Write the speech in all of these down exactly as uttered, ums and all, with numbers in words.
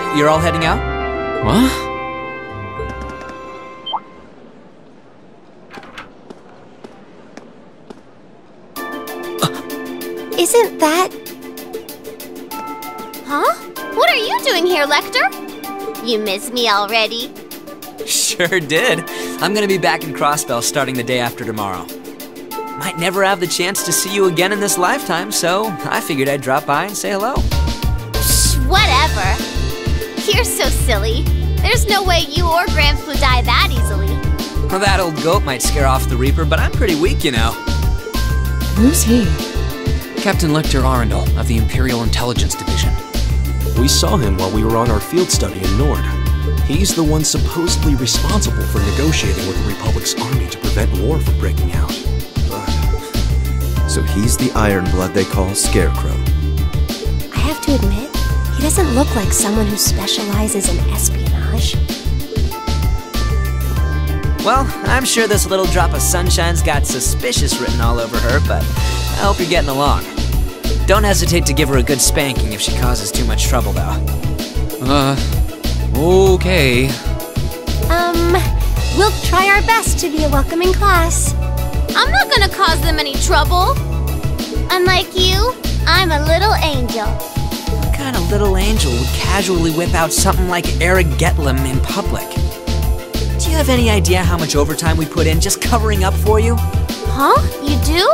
you're all heading out? What? Isn't that... Huh? What are you doing here, Lecter? You miss me already? Sure did. I'm gonna be back in Crossbell starting the day after tomorrow. Might never have the chance to see you again in this lifetime, so I figured I'd drop by and say hello. Shh, whatever. You're so silly. There's no way you or Gramps would die that easily. Well, that old goat might scare off the Reaper, but I'm pretty weak, you know. Who's he? Captain Lecter Arundel of the Imperial Intelligence Division. We saw him while we were on our field study in Nord. He's the one supposedly responsible for negotiating with the Republic's army to prevent war from breaking out. But... So he's the Ironblood they call Scarecrow. I have to admit, he doesn't look like someone who specializes in espionage. Well, I'm sure this little drop of sunshine's got suspicious written all over her, but I hope you're getting along. Don't hesitate to give her a good spanking if she causes too much trouble, though. Uh, okay. Um, we'll try our best to be a welcoming class. I'm not gonna cause them any trouble. Unlike you, I'm a little angel. What kind of little angel would casually whip out something like Eric Getlam in public? Do you have any idea how much overtime we put in just covering up for you? Huh? You do?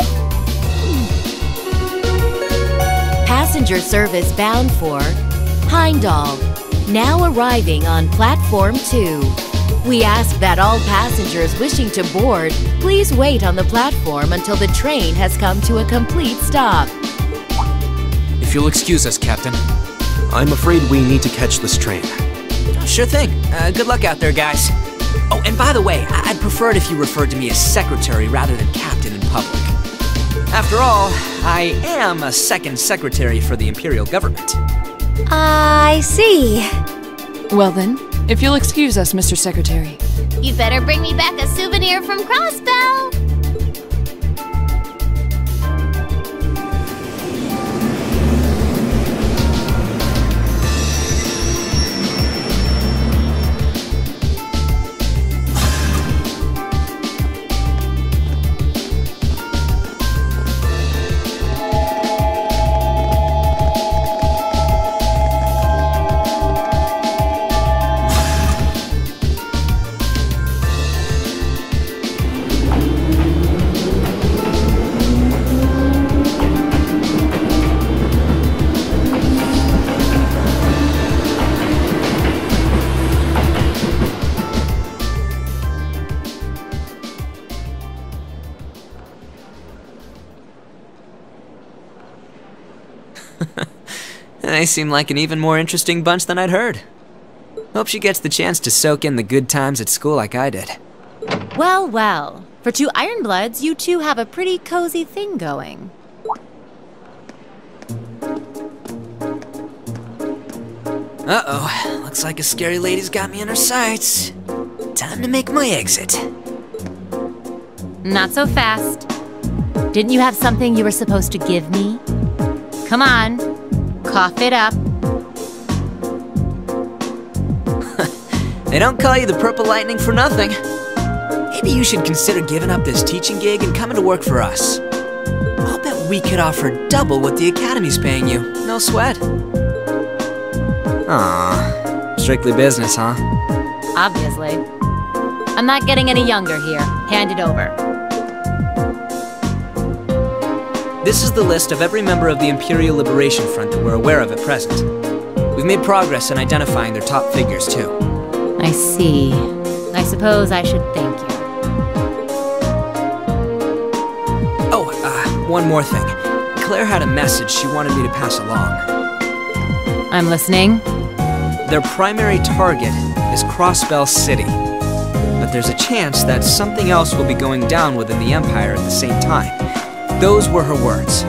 Passenger service bound for Heimdall, now arriving on platform two. We ask that all passengers wishing to board please wait on the platform until the train has come to a complete stop. If you'll excuse us, Captain. I'm afraid we need to catch this train. Oh, sure thing. Uh, good luck out there, guys. Oh, and by the way, I I'd prefer it if you referred to me as secretary rather than captain in public. After all, I am a second secretary for the Imperial government. I see. Well then, if you'll excuse us, Mister Secretary. You'd better bring me back a souvenir from Crossbell. They seem like an even more interesting bunch than I'd heard. Hope she gets the chance to soak in the good times at school like I did. Well, well. For two Ironbloods, you two have a pretty cozy thing going. Uh-oh. Looks like a scary lady's got me in her sights. Time to make my exit. Not so fast. Didn't you have something you were supposed to give me? Come on. Cough it up. They don't call you the Purple Lightning for nothing. Maybe you should consider giving up this teaching gig and coming to work for us. I'll bet we could offer double what the Academy's paying you. No sweat. Aww. Strictly business, huh? Obviously. I'm not getting any younger here. Hand it over. This is the list of every member of the Imperial Liberation Front that we're aware of at present. We've made progress in identifying their top figures, too. I see. I suppose I should thank you. Oh, uh, one more thing. Claire had a message she wanted me to pass along. I'm listening. Their primary target is Crossbell City. But there's a chance that something else will be going down within the Empire at the same time. Those were her words.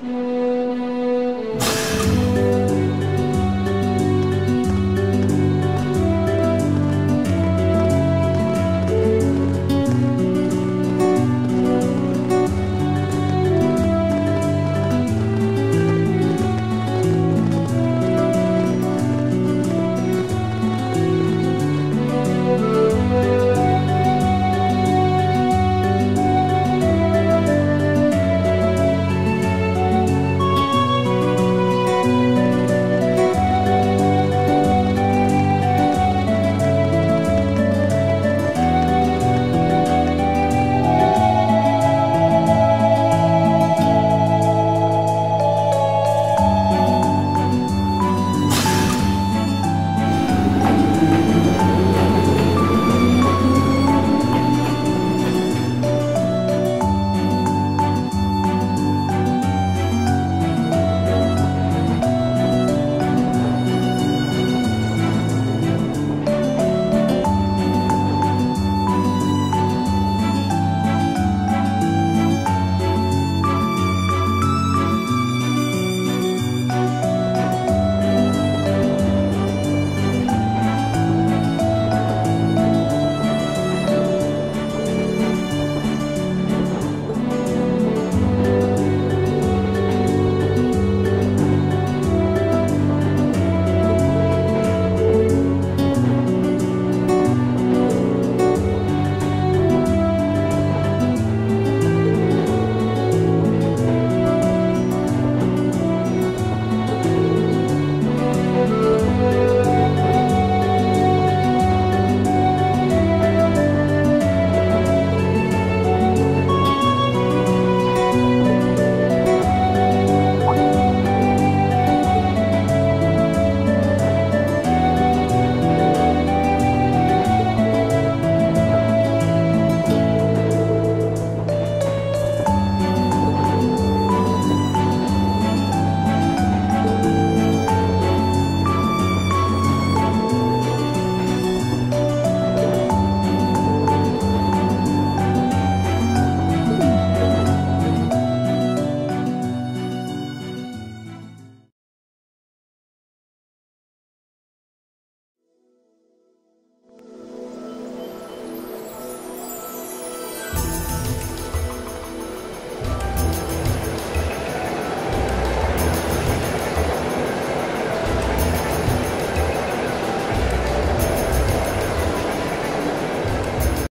Hmm.